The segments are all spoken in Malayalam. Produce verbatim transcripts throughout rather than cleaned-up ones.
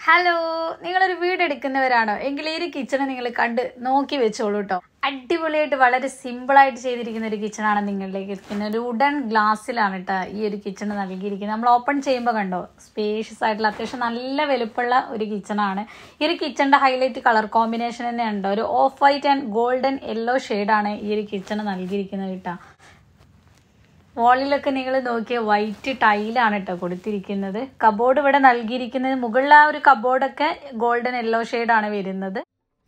ഹലോ, നിങ്ങളൊരു വീട് എടുക്കുന്നവരാണോ എങ്കിൽ ഈ ഒരു കിച്ചണ് നിങ്ങൾ കണ്ട് നോക്കി വെച്ചോളൂ കേട്ടോ. അടിപൊളിയായിട്ട് വളരെ സിമ്പിളായിട്ട് ചെയ്തിരിക്കുന്ന ഒരു കിച്ചണാണ് നിങ്ങളിലേക്ക് എത്തിക്കുന്നത്. ഒരു വുഡൻ ഗ്ലാസ്സിലാണ് കേട്ടോ ഈ ഒരു കിച്ചണ് നൽകിയിരിക്കുന്നത്. നമ്മൾ ഓപ്പൺ ചെയ്യുമ്പോൾ കണ്ടോ, സ്പേഷ്യസ് ആയിട്ടുള്ള അത്യാവശ്യം നല്ല വലുപ്പമുള്ള ഒരു കിച്ചണാണ്. ഈ ഒരു കിച്ചണിൻ്റെ ഹൈലൈറ്റ് കളർ കോമ്പിനേഷൻ തന്നെ ഉണ്ടോ, ഒരു off white and golden yellow ഷെയ്ഡാണ് ഈ ഒരു കിച്ചണ് നൽകിയിരിക്കുന്നത് കേട്ടോ. വാളിലൊക്കെ നിങ്ങൾ നോക്കിയ വൈറ്റ് ടൈലാണ് കേട്ടോ കൊടുത്തിരിക്കുന്നത്. കബോർഡ് ഇവിടെ നൽകിയിരിക്കുന്നത് മുകളിൽ ആ ഒരു കബോർഡൊക്കെ ഗോൾഡൻ യെല്ലോ ഷെയ്ഡാണ് വരുന്നത്.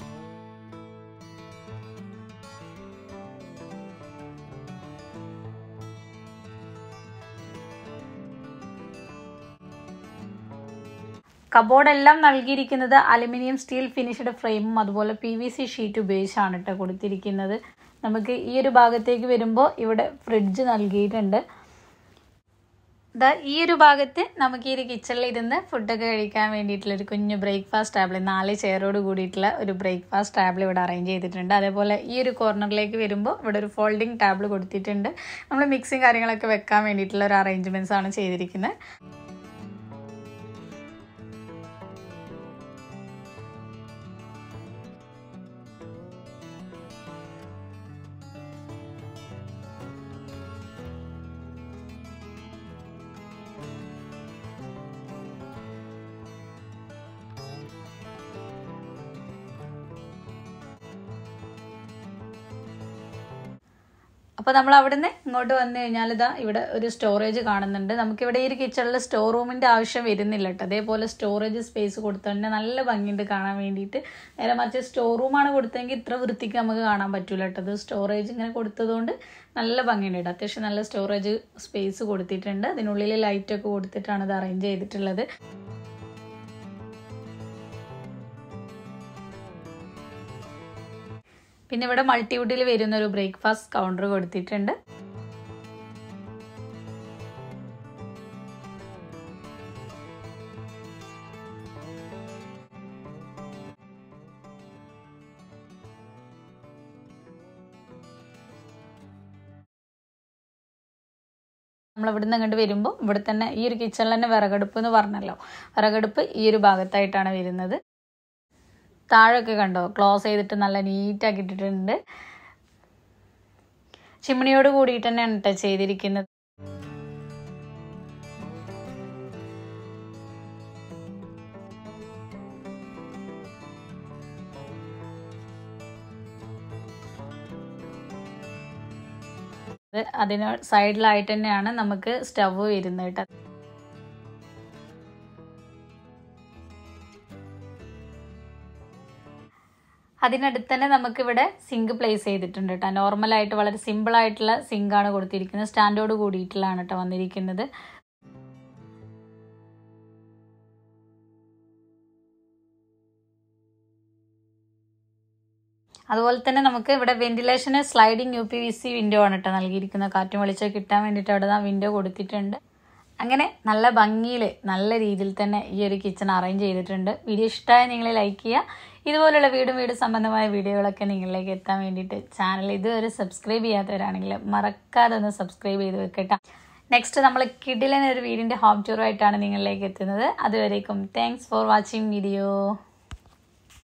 കബോർഡ് എല്ലാം നൽകിയിരിക്കുന്നത് അലുമിനിയം സ്റ്റീൽ ഫിനിഷ്ഡ് ഫ്രെയിമും അതുപോലെ പി വി സി ഷീറ്റ് ഉപയോഗിച്ചാണ് കേട്ടോ കൊടുത്തിരിക്കുന്നത്. നമുക്ക് ഈ ഒരു ഭാഗത്തേക്ക് വരുമ്പോൾ ഇവിടെ ഫ്രിഡ്ജ് നൽകിയിട്ടുണ്ട്. ഈ ഒരു ഭാഗത്ത് നമുക്ക് ഈ ഒരു കിച്ചണിൽ ഇരുന്ന് ഫുഡൊക്കെ കഴിക്കാൻ വേണ്ടിയിട്ടുള്ള ഒരു കുഞ്ഞു ബ്രേക്ക്ഫാസ്റ്റ് ടേബിൾ, നാല് ചെയറോട് കൂടിയിട്ടുള്ള ഒരു ബ്രേക്ക്ഫാസ്റ്റ് ടേബിൾ ഇവിടെ അറേഞ്ച് ചെയ്തിട്ടുണ്ട്. അതേപോലെ ഈ ഒരു കോർണറിലേക്ക് വരുമ്പോൾ ഇവിടെ ഒരു ഫോൾഡിംഗ് ടേബിൾ കൊടുത്തിട്ടുണ്ട്. നമ്മൾ മിക്സിങ് കാര്യങ്ങളൊക്കെ വെക്കാൻ വേണ്ടിയിട്ടുള്ള ഒരു അറേഞ്ച്മെൻറ്റ്സ് ആണ് ചെയ്തിരിക്കുന്നത്. അപ്പോൾ നമ്മൾ അവിടെ നിന്ന് ഇങ്ങോട്ട് വന്നു കഴിഞ്ഞാൽ ഇതാ ഇവിടെ ഒരു സ്റ്റോറേജ് കാണുന്നുണ്ട്. നമുക്കിവിടെ ഈ ഒരു കിച്ചണിൽ സ്റ്റോർ റൂമിൻ്റെ ആവശ്യം വരുന്നില്ല കേട്ടോ. അതേപോലെ സ്റ്റോറേജ് സ്പേസ് കൊടുത്തുകൊണ്ട് നല്ല ഭംഗിയുണ്ട് കാണാൻ വേണ്ടിയിട്ട്. നേരെ മറിച്ച് സ്റ്റോർ റൂമാണ് കൊടുത്തതെങ്കിൽ ഇത്ര വൃത്തിക്ക് നമുക്ക് കാണാൻ പറ്റില്ല കേട്ടോ. അത് സ്റ്റോറേജ് ഇങ്ങനെ കൊടുത്തതുകൊണ്ട് നല്ല ഭംഗിയുണ്ട് കേട്ടോ. അത്യാവശ്യം നല്ല സ്റ്റോറേജ് സ്പേസ് കൊടുത്തിട്ടുണ്ട്. അതിനുള്ളിൽ ലൈറ്റൊക്കെ കൊടുത്തിട്ടാണ് ഇത് അറേഞ്ച് ചെയ്തിട്ടുള്ളത്. പിന്നെ ഇവിടെ മൾട്ടിവുഡിൽ വരുന്ന ഒരു ബ്രേക്ക്ഫാസ്റ്റ് കൗണ്ടർ കൊടുത്തിട്ടുണ്ട്. നമ്മൾ ഇവിടെ നിന്ന് അങ്ങോട്ട് വരുമ്പോൾ ഇവിടെ തന്നെ ഈ ഒരു കിച്ചണിൽ തന്നെ വിറകടുപ്പ് എന്ന് പറഞ്ഞല്ലോ, വിറകടുപ്പ് ഈ ഒരു ഭാഗത്തായിട്ടാണ് വരുന്നത്. താഴൊക്കെ കണ്ടോ ക്ലോസ് ചെയ്തിട്ട് നല്ല നീറ്റാക്കി ഇട്ടിട്ടുണ്ട്. ചിമ്മിണിയോട് കൂടിയിട്ട് തന്നെയാണ് കേട്ടോ ചെയ്തിരിക്കുന്നത്. അതിന് സൈഡിലായിട്ട് തന്നെയാണ് നമുക്ക് സ്റ്റവ് വരുന്നത് കേട്ടോ. അതിനടുത്ത് തന്നെ നമുക്കിവിടെ സിങ്ക് പ്ലേസ് ചെയ്തിട്ടുണ്ട് കേട്ടോ. നോർമലായിട്ട് വളരെ സിമ്പിളായിട്ടുള്ള സിങ്കാണ് കൊടുത്തിരിക്കുന്നത്. സ്റ്റാൻഡോട് കൂടിയിട്ടുള്ളതാണ് കേട്ടോ വന്നിരിക്കുന്നത്. അതുപോലെ തന്നെ നമുക്ക് ഇവിടെ വെന്റിലേഷന് sliding U P V C window ആണ് കേട്ടോ നൽകിയിരിക്കുന്നത്. കാറ്റും വെളിച്ചം കിട്ടാൻ വേണ്ടിയിട്ട് അവിടെ ആ വിൻഡോ കൊടുത്തിട്ടുണ്ട്. അങ്ങനെ നല്ല ഭംഗിയിൽ നല്ല രീതിയിൽ തന്നെ ഈ ഒരു കിച്ചൺ അറേഞ്ച് ചെയ്തിട്ടുണ്ട്. വീഡിയോ ഇഷ്ടമായ നിങ്ങൾ ലൈക്ക് ചെയ്യുക. ഇതുപോലുള്ള വീടും വീട് സംബന്ധമായ വീഡിയോകളൊക്കെ നിങ്ങളിലേക്ക് എത്താൻ വേണ്ടിയിട്ട് ചാനൽ ഇതുവരെ സബ്സ്ക്രൈബ് ചെയ്യാത്തവരാണെങ്കിൽ മറക്കാതെ ഒന്ന് സബ്സ്ക്രൈബ് ചെയ്ത് വെക്കട്ടെ. നെക്സ്റ്റ് നമ്മൾ കിഡിലൻ ഒരു വീടിൻ്റെ ഹോം ടൂറുമായിട്ടാണ് നിങ്ങളിലേക്ക് എത്തുന്നത്. അതുവരേക്കും താങ്ക്സ് ഫോർ വാച്ചിങ് വീഡിയോ.